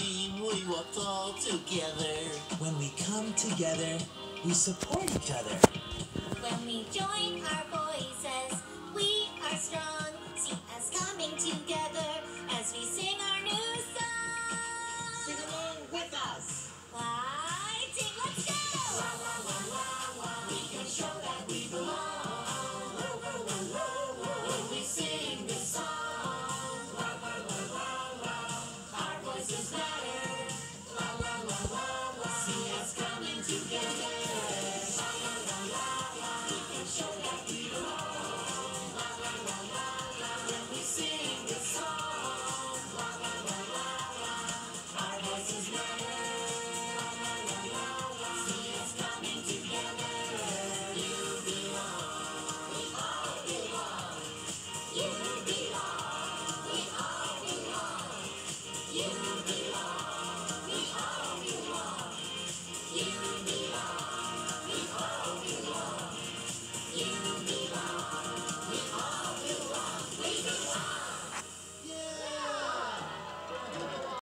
team, we will fall together. When we come together, we support each other. When we join our voices, we are strong. See us coming together as we sing our new song.